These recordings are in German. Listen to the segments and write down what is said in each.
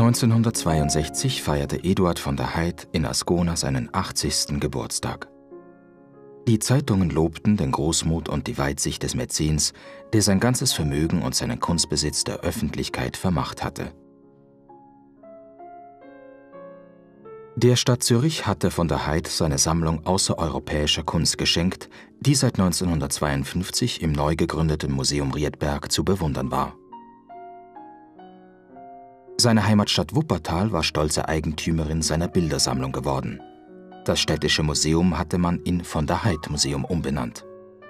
1962 feierte Eduard von der Heydt in Ascona seinen 80. Geburtstag. Die Zeitungen lobten den Großmut und die Weitsicht des Mäzens, der sein ganzes Vermögen und seinen Kunstbesitz der Öffentlichkeit vermacht hatte. Der Stadt Zürich hatte von der Heydt seine Sammlung außereuropäischer Kunst geschenkt, die seit 1952 im neu gegründeten Museum Rietberg zu bewundern war. Seine Heimatstadt Wuppertal war stolze Eigentümerin seiner Bildersammlung geworden. Das städtische Museum hatte man in Von der Heydt Museum umbenannt.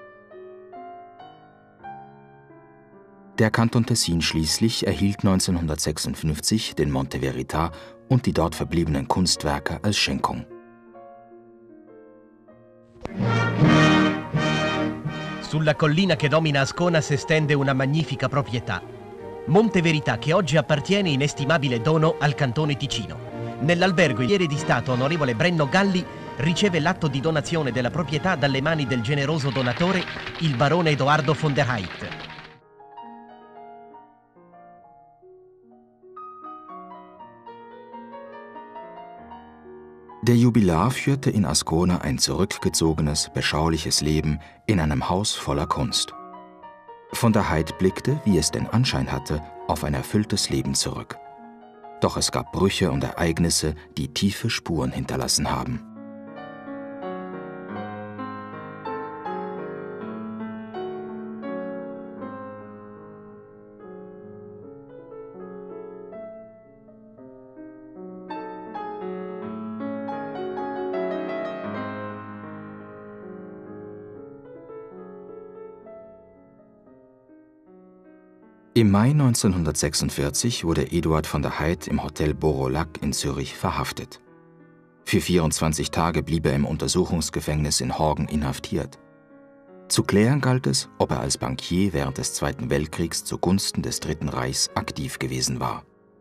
Der Kanton Tessin schließlich erhielt 1956 den Monte Verita und die dort verbliebenen Kunstwerke als Schenkung. Sulla collina che domina Ascona si estende una magnifica proprietà. Monte Verità, che oggi appartiene inestimabile dono al Cantone Ticino. Nell'albergo il di Stato onorevole Brenno Galli riceve l'atto di donazione della proprietà dalle mani del generoso donatore, il barone Edoardo von der Heydt. Der Jubilar führte in Ascona ein zurückgezogenes, beschauliches Leben in einem Haus voller Kunst. Von der Heydt blickte, wie es den Anschein hatte, auf ein erfülltes Leben zurück. Doch es gab Brüche und Ereignisse, die tiefe Spuren hinterlassen haben. Im Mai 1946 wurde Eduard von der Heydt im Hotel Beau-Rollac in Zürich verhaftet. Für 24 Tage blieb er im Untersuchungsgefängnis in Horgen inhaftiert. Zu klären galt es, ob er als Bankier während des Zweiten Weltkriegs zugunsten des Dritten Reichs aktiv gewesen war.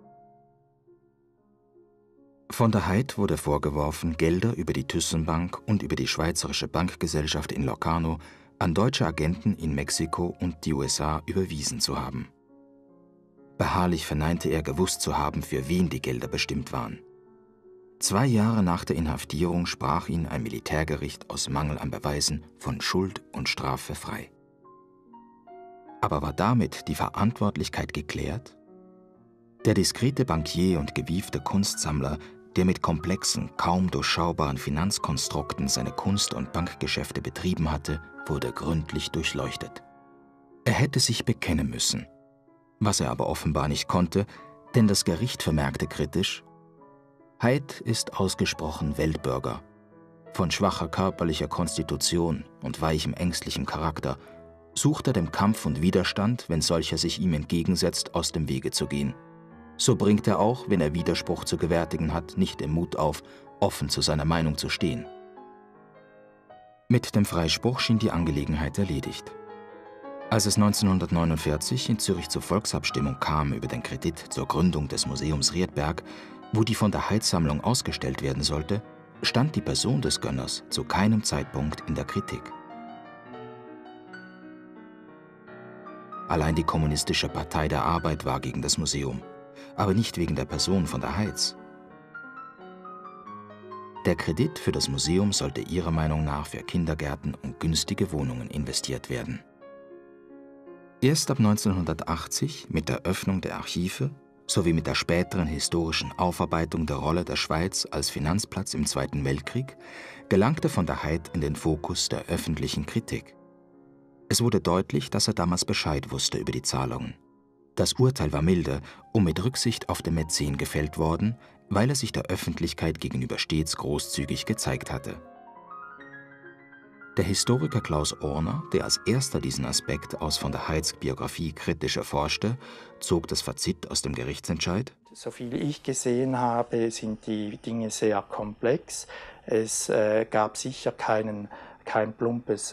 Von der Heydt wurde vorgeworfen, Gelder über die Thyssen-Bank und über die Schweizerische Bankgesellschaft in Locarno an deutsche Agenten in Mexiko und die USA überwiesen zu haben. Beharrlich verneinte er, gewusst zu haben, für wen die Gelder bestimmt waren. 2 Jahre nach der Inhaftierung sprach ihn ein Militärgericht aus Mangel an Beweisen von Schuld und Strafe frei. Aber war damit die Verantwortlichkeit geklärt? Der diskrete Bankier und gewiefte Kunstsammler, der mit komplexen, kaum durchschaubaren Finanzkonstrukten seine Kunst- und Bankgeschäfte betrieben hatte, wurde gründlich durchleuchtet. Er hätte sich bekennen müssen, was er aber offenbar nicht konnte, denn das Gericht vermerkte kritisch: Heydt ist ausgesprochen Weltbürger. Von schwacher körperlicher Konstitution und weichem ängstlichem Charakter sucht er dem Kampf und Widerstand, wenn solcher sich ihm entgegensetzt, aus dem Wege zu gehen. So bringt er auch, wenn er Widerspruch zu gewärtigen hat, nicht den Mut auf, offen zu seiner Meinung zu stehen. Mit dem Freispruch schien die Angelegenheit erledigt. Als es 1949 in Zürich zur Volksabstimmung kam über den Kredit zur Gründung des Museums Rietberg, wo die von der Heydt-Sammlung ausgestellt werden sollte, stand die Person des Gönners zu keinem Zeitpunkt in der Kritik. Allein die Kommunistische Partei der Arbeit war gegen das Museum, aber nicht wegen der Person von der Heydt. Der Kredit für das Museum sollte ihrer Meinung nach für Kindergärten und günstige Wohnungen investiert werden. Erst ab 1980, mit der Öffnung der Archive sowie mit der späteren historischen Aufarbeitung der Rolle der Schweiz als Finanzplatz im Zweiten Weltkrieg, gelangte von der Heydt in den Fokus der öffentlichen Kritik. Es wurde deutlich, dass er damals Bescheid wusste über die Zahlungen. Das Urteil war milde und mit Rücksicht auf den Mäzen gefällt worden, weil er sich der Öffentlichkeit gegenüber stets großzügig gezeigt hatte. Der Historiker Klaus Orner, der als erster diesen Aspekt aus von der Heydts Biografie kritisch erforschte, zog das Fazit aus dem Gerichtsentscheid: Soviel ich gesehen habe, sind die Dinge sehr komplex. Es gab sicher kein plumpes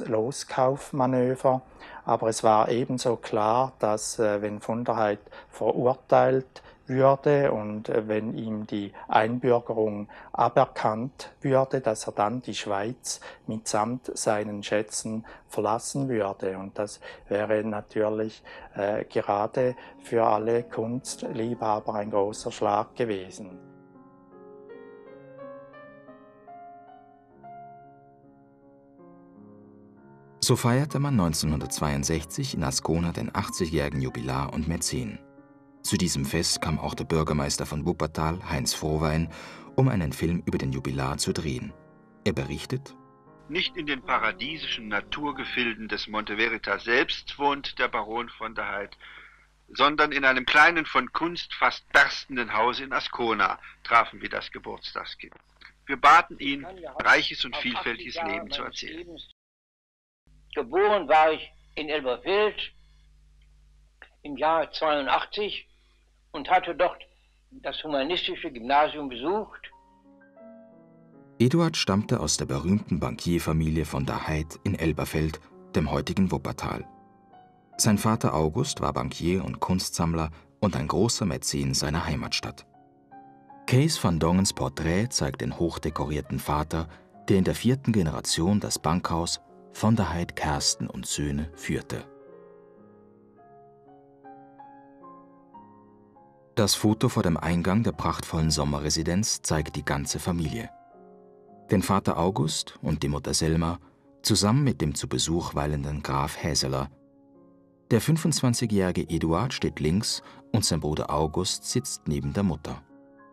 Loskaufmanöver, aber es war ebenso klar, dass wenn von der Heydt verurteilt würde und wenn ihm die Einbürgerung aberkannt würde, dass er dann die Schweiz mitsamt seinen Schätzen verlassen würde. Und das wäre natürlich gerade für alle Kunstliebhaber ein großer Schlag gewesen. So feierte man 1962 in Ascona den 80-jährigen Jubilar und Mäzen. Zu diesem Fest kam auch der Bürgermeister von Wuppertal, Heinz Frohwein, um einen Film über den Jubilar zu drehen. Er berichtet: Nicht in den paradiesischen Naturgefilden des Monte Veritas selbst wohnt der Baron von der Heydt, sondern in einem kleinen, von Kunst fast berstenden Haus in Ascona trafen wir das Geburtstagskind. Wir baten ihn, reiches und vielfältiges Leben zu erzählen. Geboren war ich in Elberfeld im Jahr 82 und hatte dort das humanistische Gymnasium besucht. Eduard stammte aus der berühmten Bankierfamilie von der Heydt in Elberfeld, dem heutigen Wuppertal. Sein Vater August war Bankier und Kunstsammler und ein großer Mäzen seiner Heimatstadt. Kees van Dongens Porträt zeigt den hochdekorierten Vater, der in der 4. Generation das Bankhaus von der Heydt Kersten und Söhne führte. Das Foto vor dem Eingang der prachtvollen Sommerresidenz zeigt die ganze Familie. Den Vater August und die Mutter Selma zusammen mit dem zu Besuch weilenden Graf Häseler. Der 25-jährige Eduard steht links und sein Bruder August sitzt neben der Mutter.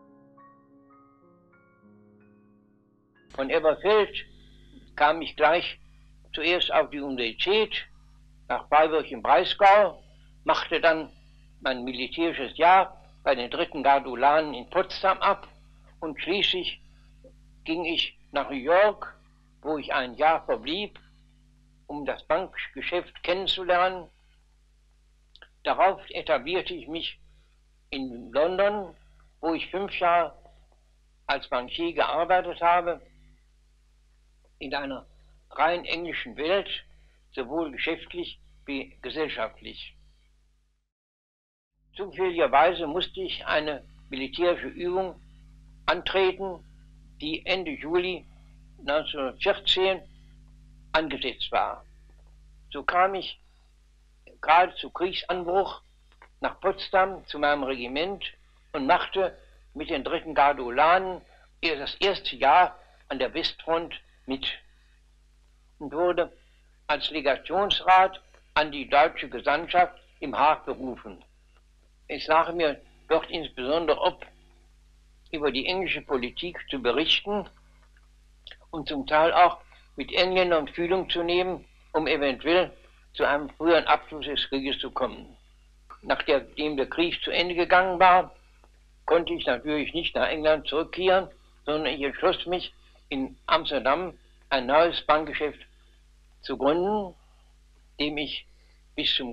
Von Elberfeld kam ich gleich zuerst auf die Universität nach Freiburg im Breisgau, machte dann mein militärisches Jahr bei den 3. Gardulanen in Potsdam ab und schließlich ging ich nach New York, wo ich ein Jahr verblieb, um das Bankgeschäft kennenzulernen. Darauf etablierte ich mich in London, wo ich 5 Jahre als Bankier gearbeitet habe, in einer rein englischen Welt, sowohl geschäftlich wie gesellschaftlich. Zufälligerweise musste ich eine militärische Übung antreten, die Ende Juli 1914 angesetzt war. So kam ich gerade zu Kriegsanbruch nach Potsdam zu meinem Regiment und machte mit den 3. Gardulanen das erste Jahr an der Westfront mit und wurde als Legationsrat an die deutsche Gesandtschaft im Haag berufen. Es lag mir dort insbesondere ob, über die englische Politik zu berichten und zum Teil auch mit Engländern Fühlung zu nehmen, um eventuell zu einem früheren Abschluss des Krieges zu kommen. Nachdem der Krieg zu Ende gegangen war, konnte ich natürlich nicht nach England zurückkehren, sondern ich entschloss mich, in Amsterdam ein neues Bankgeschäft zu gründen, dem ich bis zum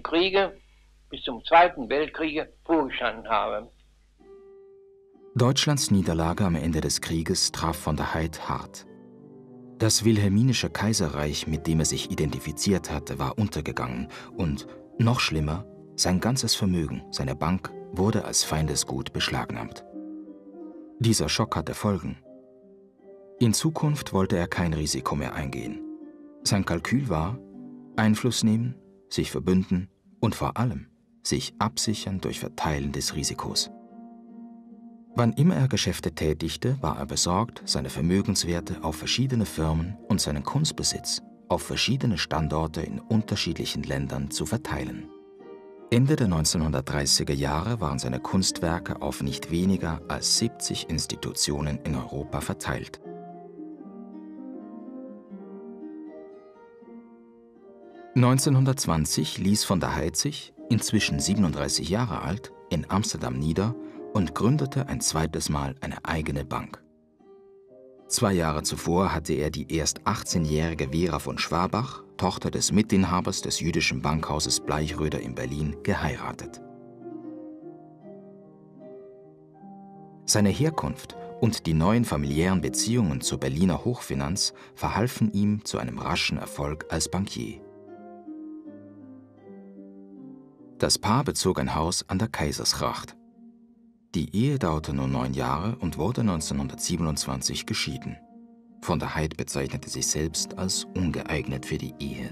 2. Weltkriege vorgestanden habe. Deutschlands Niederlage am Ende des Krieges traf von der Heydt hart. Das wilhelminische Kaiserreich, mit dem er sich identifiziert hatte, war untergegangen und, noch schlimmer, sein ganzes Vermögen, seine Bank, wurde als Feindesgut beschlagnahmt. Dieser Schock hatte Folgen. In Zukunft wollte er kein Risiko mehr eingehen. Sein Kalkül war: Einfluss nehmen, sich verbünden und vor allem sich absichern durch Verteilen des Risikos. Wann immer er Geschäfte tätigte, war er besorgt, seine Vermögenswerte auf verschiedene Firmen und seinen Kunstbesitz auf verschiedene Standorte in unterschiedlichen Ländern zu verteilen. Ende der 1930er Jahre waren seine Kunstwerke auf nicht weniger als 70 Institutionen in Europa verteilt. (1920) ließ von der Heydt sich, inzwischen 37 Jahre alt, in Amsterdam nieder und gründete ein zweites Mal eine eigene Bank. 2 Jahre zuvor hatte er die erst 18-jährige Vera von Schwabach, Tochter des Mitinhabers des jüdischen Bankhauses Bleichröder in Berlin, geheiratet. Seine Herkunft und die neuen familiären Beziehungen zur Berliner Hochfinanz verhalfen ihm zu einem raschen Erfolg als Bankier. Das Paar bezog ein Haus an der Kaisersgracht. Die Ehe dauerte nur 9 Jahre und wurde 1927 geschieden. Von der Heydt bezeichnete sich selbst als ungeeignet für die Ehe.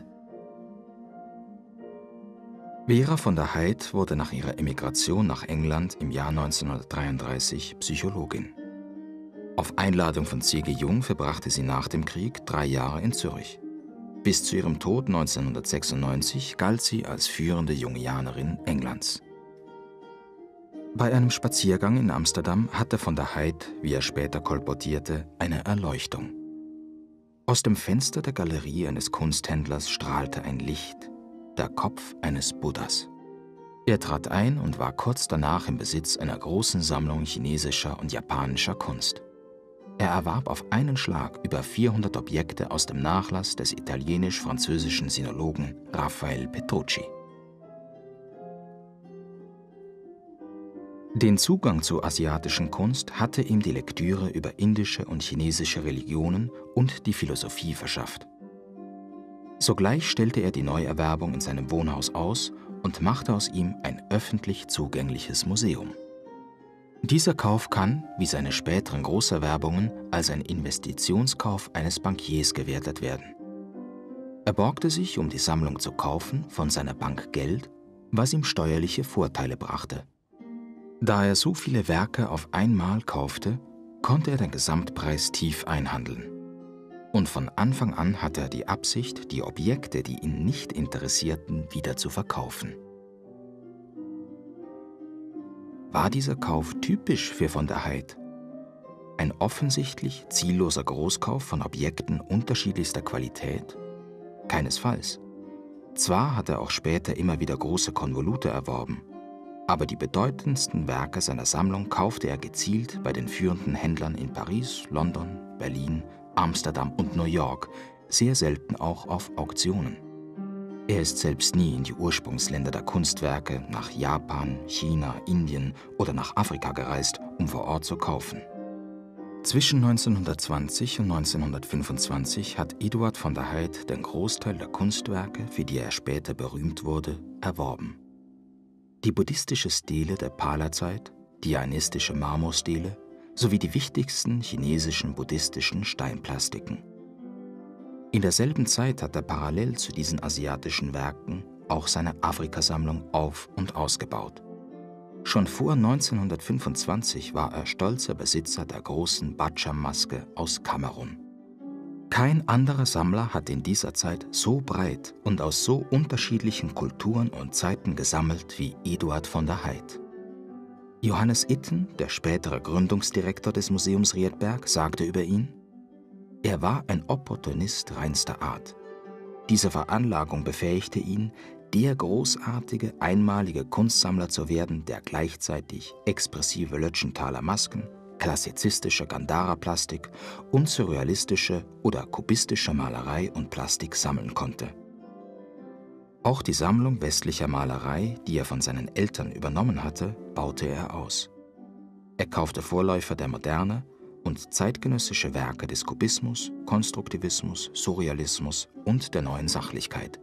Vera von der Heydt wurde nach ihrer Emigration nach England im Jahr 1933 Psychologin. Auf Einladung von C.G. Jung verbrachte sie nach dem Krieg 3 Jahre in Zürich. Bis zu ihrem Tod 1996 galt sie als führende Jungianerin Englands. Bei einem Spaziergang in Amsterdam hatte von der Heydt, wie er später kolportierte, eine Erleuchtung. Aus dem Fenster der Galerie eines Kunsthändlers strahlte ein Licht, der Kopf eines Buddhas. Er trat ein und war kurz danach im Besitz einer großen Sammlung chinesischer und japanischer Kunst. Er erwarb auf einen Schlag über 400 Objekte aus dem Nachlass des italienisch-französischen Sinologen Raffaele Petrucci. Den Zugang zur asiatischen Kunst hatte ihm die Lektüre über indische und chinesische Religionen und die Philosophie verschafft. Sogleich stellte er die Neuerwerbung in seinem Wohnhaus aus und machte aus ihm ein öffentlich zugängliches Museum. Dieser Kauf kann, wie seine späteren Großerwerbungen, als ein Investitionskauf eines Bankiers gewertet werden. Er borgte sich, um die Sammlung zu kaufen, von seiner Bank Geld, was ihm steuerliche Vorteile brachte. Da er so viele Werke auf einmal kaufte, konnte er den Gesamtpreis tief einhandeln. Und von Anfang an hatte er die Absicht, die Objekte, die ihn nicht interessierten, wieder zu verkaufen. War dieser Kauf typisch für von der Heydt? Ein offensichtlich zielloser Großkauf von Objekten unterschiedlichster Qualität? Keinesfalls. Zwar hat er auch später immer wieder große Konvolute erworben, aber die bedeutendsten Werke seiner Sammlung kaufte er gezielt bei den führenden Händlern in Paris, London, Berlin, Amsterdam und New York, sehr selten auch auf Auktionen. Er ist selbst nie in die Ursprungsländer der Kunstwerke nach Japan, China, Indien oder nach Afrika gereist, um vor Ort zu kaufen. Zwischen 1920 und 1925 hat Eduard von der Heydt den Großteil der Kunstwerke, für die er später berühmt wurde, erworben. Die buddhistische Stele der Pala-Zeit, die jainistische Marmorstele sowie die wichtigsten chinesischen buddhistischen Steinplastiken. In derselben Zeit hat er parallel zu diesen asiatischen Werken auch seine Afrikasammlung auf- und ausgebaut. Schon vor 1925 war er stolzer Besitzer der großen Batscham-Maske aus Kamerun. Kein anderer Sammler hat in dieser Zeit so breit und aus so unterschiedlichen Kulturen und Zeiten gesammelt wie Eduard von der Heydt. Johannes Itten, der spätere Gründungsdirektor des Museums Rietberg, sagte über ihn: Er war ein Opportunist reinster Art. Diese Veranlagung befähigte ihn, der großartige, einmalige Kunstsammler zu werden, der gleichzeitig expressive Lötschenthaler Masken, klassizistische Gandhara-Plastik und surrealistische oder kubistische Malerei und Plastik sammeln konnte. Auch die Sammlung westlicher Malerei, die er von seinen Eltern übernommen hatte, baute er aus. Er kaufte Vorläufer der Moderne und zeitgenössische Werke des Kubismus, Konstruktivismus, Surrealismus und der neuen Sachlichkeit.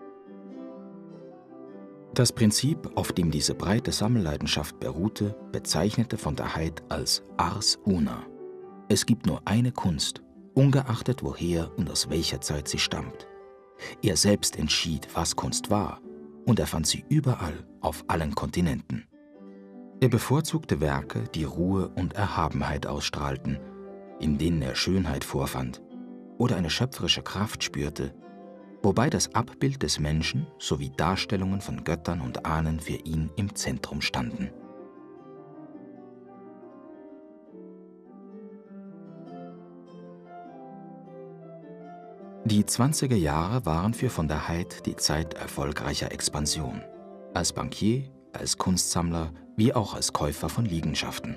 Das Prinzip, auf dem diese breite Sammelleidenschaft beruhte, bezeichnete von der Heydt als Ars Una. Es gibt nur eine Kunst, ungeachtet woher und aus welcher Zeit sie stammt. Er selbst entschied, was Kunst war, und er fand sie überall, auf allen Kontinenten. Er bevorzugte Werke, die Ruhe und Erhabenheit ausstrahlten, in denen er Schönheit vorfand oder eine schöpferische Kraft spürte, wobei das Abbild des Menschen sowie Darstellungen von Göttern und Ahnen für ihn im Zentrum standen. Die 20er Jahre waren für von der Heydt die Zeit erfolgreicher Expansion, als Bankier, als Kunstsammler wie auch als Käufer von Liegenschaften.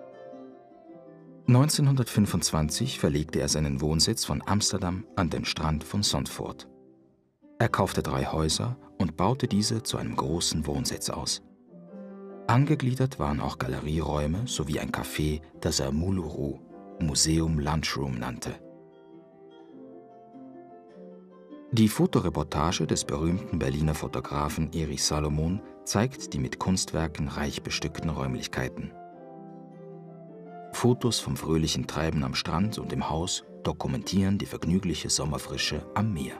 1925 verlegte er seinen Wohnsitz von Amsterdam an den Strand von Zandvoort. Er kaufte 3 Häuser und baute diese zu einem großen Wohnsitz aus. Angegliedert waren auch Galerieräume sowie ein Café, das er Muluru, Museum Lunchroom, nannte. Die Fotoreportage des berühmten Berliner Fotografen Erich Salomon zeigt die mit Kunstwerken reich bestückten Räumlichkeiten. Fotos vom fröhlichen Treiben am Strand und im Haus dokumentieren die vergnügliche Sommerfrische am Meer.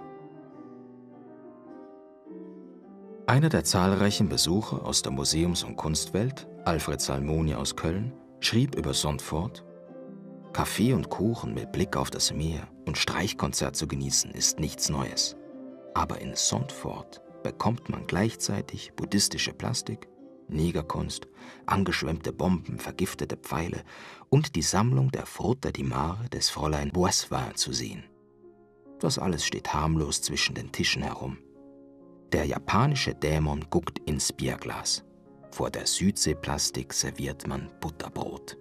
Einer der zahlreichen Besucher aus der Museums- und Kunstwelt, Alfred Salmoni aus Köln, schrieb über Zandvoort: Kaffee und Kuchen mit Blick auf das Meer und Streichkonzert zu genießen ist nichts Neues. Aber in Zandvoort bekommt man gleichzeitig buddhistische Plastik, Negerkunst, angeschwemmte Bomben, vergiftete Pfeile und die Sammlung der Fruta di Mare des Fräulein Boisvin zu sehen. Das alles steht harmlos zwischen den Tischen herum. Der japanische Dämon guckt ins Bierglas. Vor der Südseeplastik serviert man Butterbrot.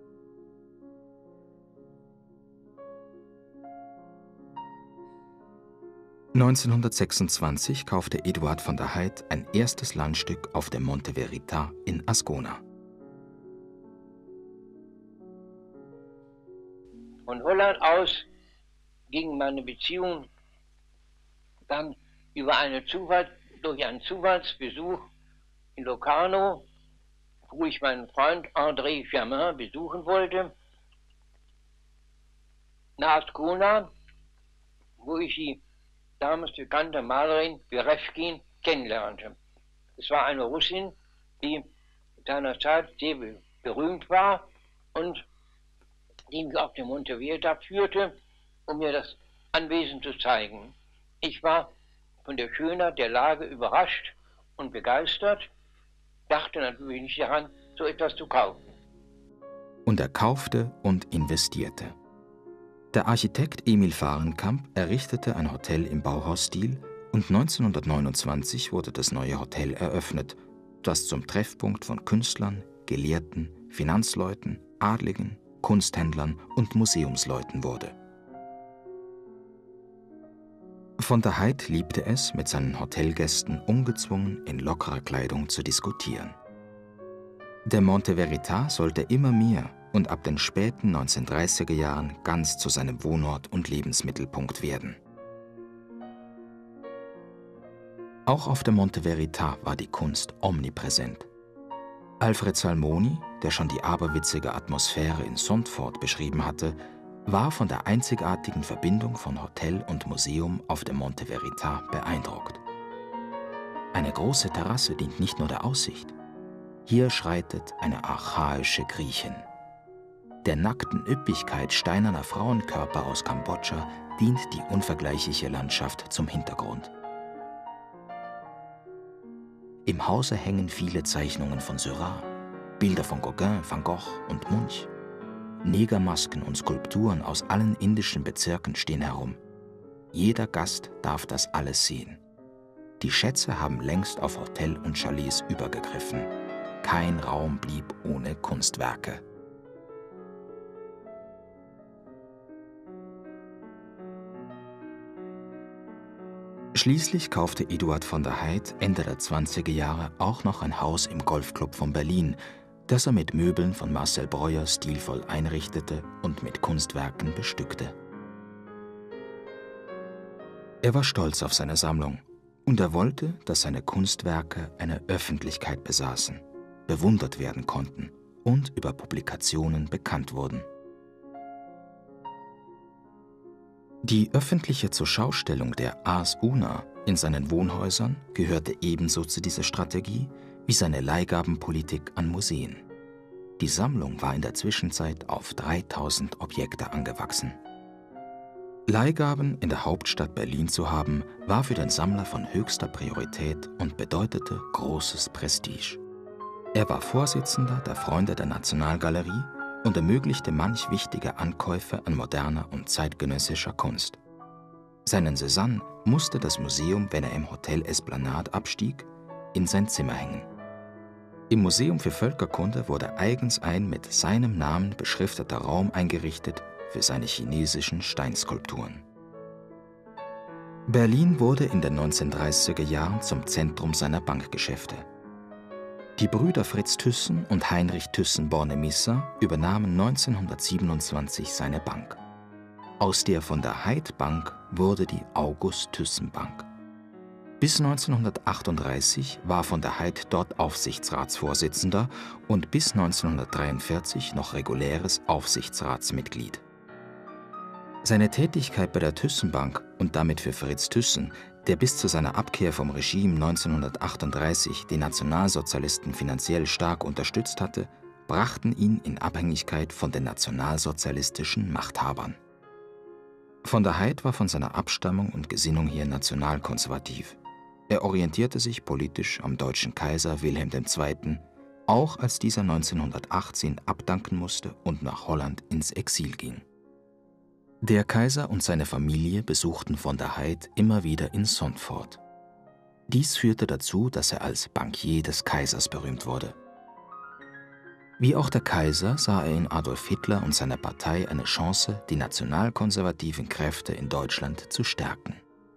(1926) kaufte Eduard von der Heydt ein erstes Landstück auf dem Monte Verita in Ascona. Von Holland aus ging meine Beziehung dann durch einen Zufallsbesuch in Locarno, wo ich meinen Freund André Germain besuchen wollte, nach Ascona, wo ich die damals bekannte Malerin Berewkin kennenlernte. Es war eine Russin, die seinerzeit sehr berühmt war und die mich auf den Monte Verita führte, um mir das Anwesen zu zeigen. Ich war von der Schönheit der Lage überrascht und begeistert, dachte natürlich nicht daran, so etwas zu kaufen. Und er kaufte und investierte. Der Architekt Emil Fahrenkamp errichtete ein Hotel im Bauhausstil und 1929 wurde das neue Hotel eröffnet, das zum Treffpunkt von Künstlern, Gelehrten, Finanzleuten, Adligen, Kunsthändlern und Museumsleuten wurde. Von der Heydt liebte es, mit seinen Hotelgästen ungezwungen in lockerer Kleidung zu diskutieren. Der Monte Verita sollte immer mehr und ab den späten 1930er Jahren ganz zu seinem Wohnort und Lebensmittelpunkt werden. Auch auf dem Monte Verita war die Kunst omnipräsent. Alfred Salmoni, der schon die aberwitzige Atmosphäre in Zandvoort beschrieben hatte, war von der einzigartigen Verbindung von Hotel und Museum auf dem Monte Verita beeindruckt. Eine große Terrasse dient nicht nur der Aussicht. Hier schreitet eine archaische Griechin. Der nackten Üppigkeit steinerner Frauenkörper aus Kambodscha dient die unvergleichliche Landschaft zum Hintergrund. Im Hause hängen viele Zeichnungen von Seurat, Bilder von Gauguin, Van Gogh und Munch. Negermasken und Skulpturen aus allen indischen Bezirken stehen herum. Jeder Gast darf das alles sehen. Die Schätze haben längst auf Hotel und Chalets übergegriffen. Kein Raum blieb ohne Kunstwerke. Schließlich kaufte Eduard von der Heydt Ende der 20er Jahre auch noch ein Haus im Golfclub von Berlin, das er mit Möbeln von Marcel Breuer stilvoll einrichtete und mit Kunstwerken bestückte. Er war stolz auf seine Sammlung und er wollte, dass seine Kunstwerke eine Öffentlichkeit besaßen, bewundert werden konnten und über Publikationen bekannt wurden. Die öffentliche Zurschaustellung der Ars Una in seinen Wohnhäusern gehörte ebenso zu dieser Strategie wie seine Leihgabenpolitik an Museen. Die Sammlung war in der Zwischenzeit auf 3000 Objekte angewachsen. Leihgaben in der Hauptstadt Berlin zu haben, war für den Sammler von höchster Priorität und bedeutete großes Prestige. Er war Vorsitzender der Freunde der Nationalgalerie und ermöglichte manch wichtige Ankäufe an moderner und zeitgenössischer Kunst. Seinen Cézanne musste das Museum, wenn er im Hotel Esplanade abstieg, in sein Zimmer hängen. Im Museum für Völkerkunde wurde eigens ein mit seinem Namen beschrifteter Raum eingerichtet für seine chinesischen Steinskulpturen. Berlin wurde in den 1930er Jahren zum Zentrum seiner Bankgeschäfte. Die Brüder Fritz Thyssen und Heinrich Thyssen-Bornemisza übernahmen 1927 seine Bank. Aus der von der Heydt Bank wurde die August Thyssen Bank. Bis 1938 war von der Heydt dort Aufsichtsratsvorsitzender und bis 1943 noch reguläres Aufsichtsratsmitglied. Seine Tätigkeit bei der Thyssen-Bank und damit für Fritz Thyssen, der bis zu seiner Abkehr vom Regime 1938 die Nationalsozialisten finanziell stark unterstützt hatte, brachten ihn in Abhängigkeit von den nationalsozialistischen Machthabern. Von der Heydt war von seiner Abstammung und Gesinnung her nationalkonservativ. Er orientierte sich politisch am deutschen Kaiser Wilhelm II., auch als dieser 1918 abdanken musste und nach Holland ins Exil ging. Der Kaiser und seine Familie besuchten von der Heydt immer wieder in Sonfort. Dies führte dazu, dass er als Bankier des Kaisers berühmt wurde. Wie auch der Kaiser sah er in Adolf Hitler und seiner Partei eine Chance, die nationalkonservativen Kräfte in Deutschland zu stärken.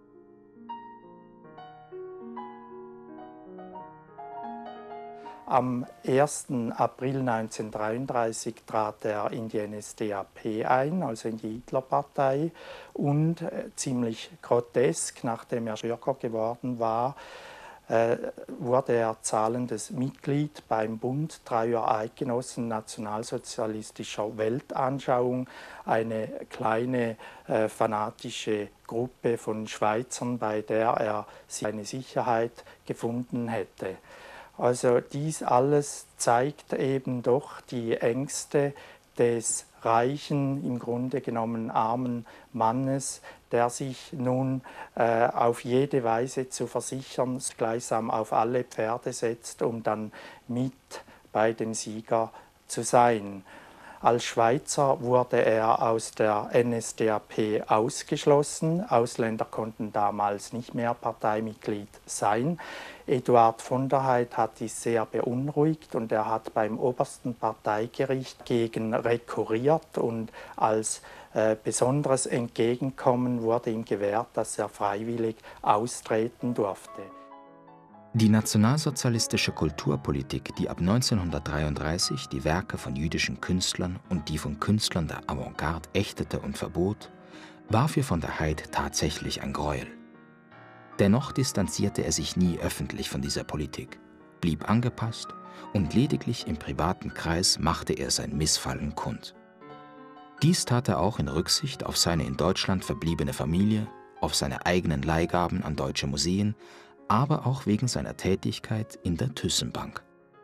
Am 1. April 1933 trat er in die NSDAP ein, also in die Hitlerpartei, und ziemlich grotesk, nachdem er Bürger geworden war, wurde er zahlendes Mitglied beim Bund Treuer Eidgenossen nationalsozialistischer Weltanschauung, eine kleine fanatische Gruppe von Schweizern, bei der er seine Sicherheit gefunden hätte. Also dies alles zeigt eben doch die Ängste des reichen, im Grunde genommen armen Mannes, der sich nun auf jede Weise zu versichern, gleichsam auf alle Pferde setzt, um dann mit bei den Sieger zu sein. Als Schweizer wurde er aus der NSDAP ausgeschlossen. Ausländer konnten damals nicht mehr Parteimitglied sein. Eduard von der Heydt hat dies sehr beunruhigt und er hat beim obersten Parteigericht gegen rekurriert und als besonderes Entgegenkommen wurde ihm gewährt, dass er freiwillig austreten durfte. Die nationalsozialistische Kulturpolitik, die ab 1933 die Werke von jüdischen Künstlern und die von Künstlern der Avantgarde ächtete und verbot, war für von der Heydt tatsächlich ein Gräuel. Dennoch distanzierte er sich nie öffentlich von dieser Politik, blieb angepasst und lediglich im privaten Kreis machte er sein Missfallen kund. Dies tat er auch in Rücksicht auf seine in Deutschland verbliebene Familie, auf seine eigenen Leihgaben an deutsche Museen, aber auch wegen seiner Tätigkeit in der Thyssen-Bank.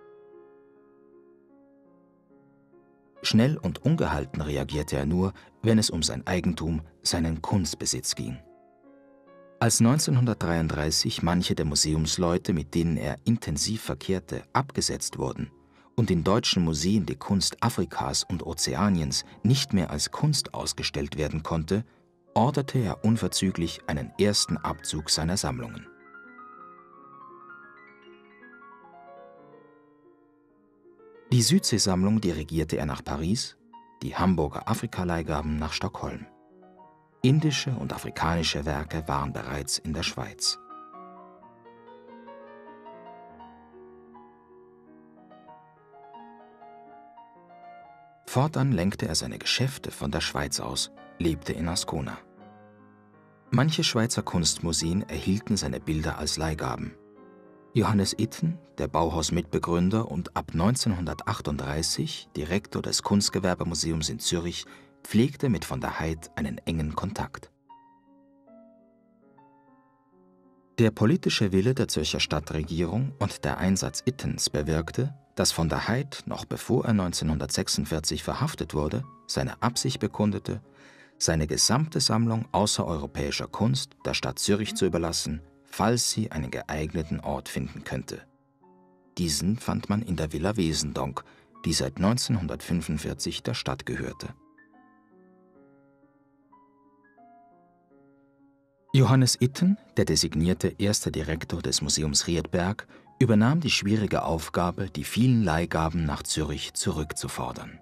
Schnell und ungehalten reagierte er nur, wenn es um sein Eigentum, seinen Kunstbesitz ging. Als 1933 manche der Museumsleute, mit denen er intensiv verkehrte, abgesetzt wurden und in deutschen Museen die Kunst Afrikas und Ozeaniens nicht mehr als Kunst ausgestellt werden konnte, orderte er unverzüglich einen ersten Abzug seiner Sammlungen. Die Südseesammlung dirigierte er nach Paris, die Hamburger Afrikaleihgaben nach Stockholm. Indische und afrikanische Werke waren bereits in der Schweiz. Fortan lenkte er seine Geschäfte von der Schweiz aus, lebte in Ascona. Manche Schweizer Kunstmuseen erhielten seine Bilder als Leihgaben. Johannes Itten, der Bauhaus-Mitbegründer und ab 1938 Direktor des Kunstgewerbemuseums in Zürich, pflegte mit von der Heydt einen engen Kontakt. Der politische Wille der Zürcher Stadtregierung und der Einsatz Ittens bewirkte, dass von der Heydt, noch bevor er 1946 verhaftet wurde, seine Absicht bekundete, seine gesamte Sammlung außereuropäischer Kunst der Stadt Zürich zu überlassen, falls sie einen geeigneten Ort finden könnte. Diesen fand man in der Villa Wesendonck, die seit 1945 der Stadt gehörte. Johannes Itten, der designierte erster Direktor des Museums Rietberg, übernahm die schwierige Aufgabe, die vielen Leihgaben nach Zürich zurückzufordern.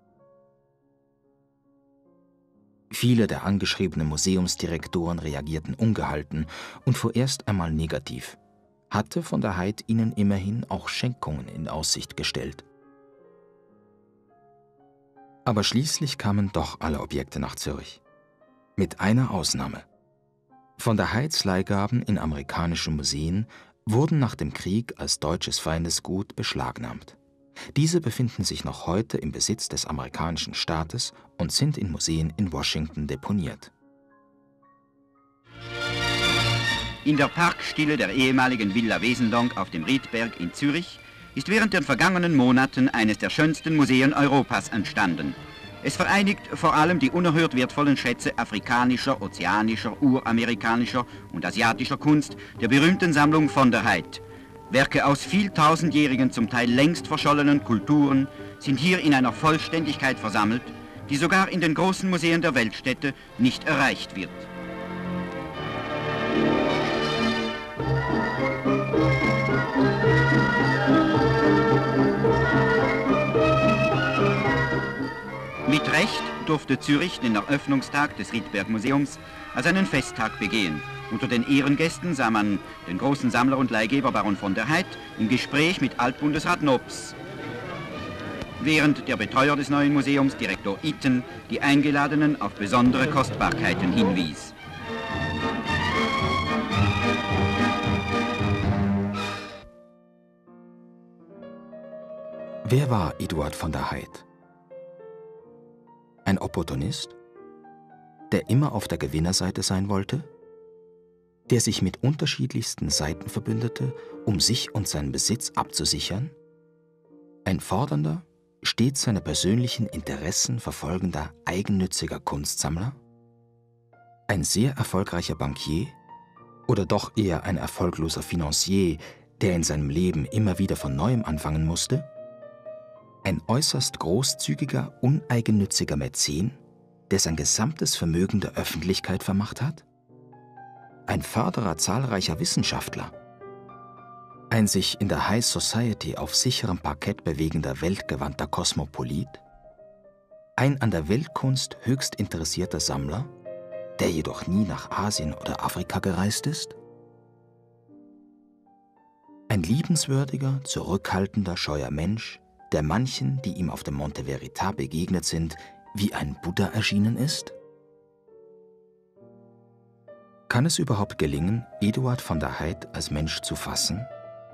Viele der angeschriebenen Museumsdirektoren reagierten ungehalten und vorerst einmal negativ, hatte von der Heydt ihnen immerhin auch Schenkungen in Aussicht gestellt. Aber schließlich kamen doch alle Objekte nach Zürich. Mit einer Ausnahme. Von der Heydts Leihgaben in amerikanischen Museen wurden nach dem Krieg als deutsches Feindesgut beschlagnahmt. Diese befinden sich noch heute im Besitz des amerikanischen Staates und sind in Museen in Washington deponiert. In der Parkstille der ehemaligen Villa Wesendonck auf dem Riedberg in Zürich ist während den vergangenen Monaten eines der schönsten Museen Europas entstanden. Es vereinigt vor allem die unerhört wertvollen Schätze afrikanischer, ozeanischer, uramerikanischer und asiatischer Kunst der berühmten Sammlung von der Heydt. Werke aus vieltausendjährigen, zum Teil längst verschollenen Kulturen sind hier in einer Vollständigkeit versammelt, die sogar in den großen Museen der Weltstädte nicht erreicht wird. Mit Recht durfte Zürich den Eröffnungstag des Riedberg-Museums als einen Festtag begehen. Unter den Ehrengästen sah man den großen Sammler und Leihgeber Baron von der Heydt im Gespräch mit Altbundesrat Nobs, während der Betreuer des neuen Museums, Direktor Itten, die Eingeladenen auf besondere Kostbarkeiten hinwies. Wer war Eduard von der Heydt? Ein Opportunist, der immer auf der Gewinnerseite sein wollte, der sich mit unterschiedlichsten Seiten verbündete, um sich und seinen Besitz abzusichern, ein fordernder, stets seine persönlichen Interessen verfolgender, eigennütziger Kunstsammler, ein sehr erfolgreicher Bankier oder doch eher ein erfolgloser Financier, der in seinem Leben immer wieder von Neuem anfangen musste, ein äußerst großzügiger, uneigennütziger Mäzen, der sein gesamtes Vermögen der Öffentlichkeit vermacht hat? Ein Förderer zahlreicher Wissenschaftler? Ein sich in der High Society auf sicherem Parkett bewegender, weltgewandter Kosmopolit? Ein an der Weltkunst höchst interessierter Sammler, der jedoch nie nach Asien oder Afrika gereist ist? Ein liebenswürdiger, zurückhaltender, scheuer Mensch, der manchen, die ihm auf dem Monte Verita begegnet sind, wie ein Buddha erschienen ist? Kann es überhaupt gelingen, Eduard von der Heydt als Mensch zu fassen?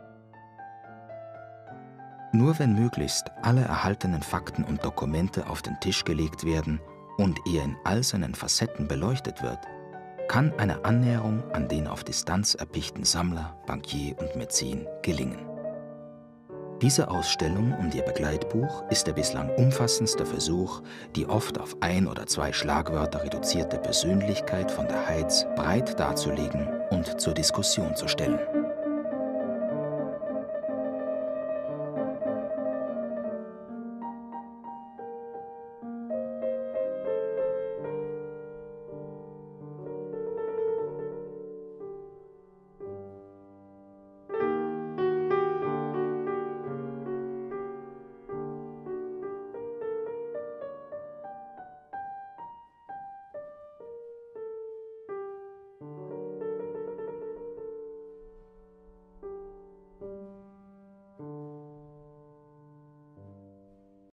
Nur wenn möglichst alle erhaltenen Fakten und Dokumente auf den Tisch gelegt werden und er in all seinen Facetten beleuchtet wird, kann eine Annäherung an den auf Distanz erpichten Sammler, Bankier und Mäzen gelingen. Diese Ausstellung und ihr Begleitbuch ist der bislang umfassendste Versuch, die oft auf 1 oder 2 Schlagwörter reduzierte Persönlichkeit von der Heydts breit darzulegen und zur Diskussion zu stellen.